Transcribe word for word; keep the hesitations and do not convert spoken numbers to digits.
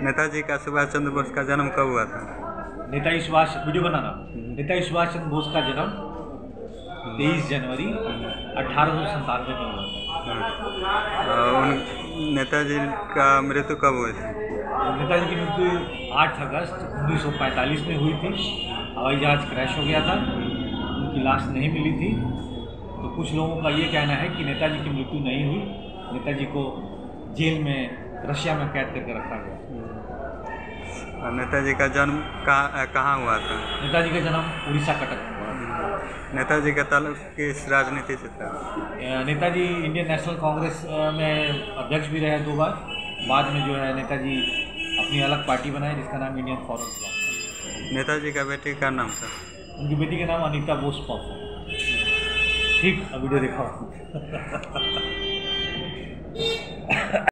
नेताजी का सुभाष चंद्र बोस का जन्म कब हुआ था? नेताजी सुभाष वीडियो बनाना नेताजी सुभाष चंद्र बोस का जन्म तेईस जनवरी अठारह सौ संतानवे में हुआ था। उन नेताजी का मृत्यु कब हुई थी? नेताजी की मृत्यु आठ अगस्त उन्नीस सौ पैंतालीस में हुई थी। हवाई जहाज क्रैश हो गया था, उनकी लाश नहीं मिली थी। तो कुछ लोगों का ये कहना है कि नेताजी की मृत्यु नहीं हुई, नेताजी को जेल में रशिया में कैद करके रखा गया। नेताजी का जन्म कहाँ कहाँ हुआ था? नेताजी का जन्म उड़ीसा कटक में हुआ था। नेताजी का ताल्लुक किस राजनीति से था? नेताजी इंडियन नेशनल कांग्रेस में अध्यक्ष भी रहे दो बार। बाद में जो है नेताजी अपनी अलग पार्टी बनाई जिसका नाम इंडियन फॉरवर्ड ब्लॉक। नेताजी का बेटी का नाम था? उनकी बेटी का नाम अनीता बोस पॉप। ठीक, अब वीडियो देखा।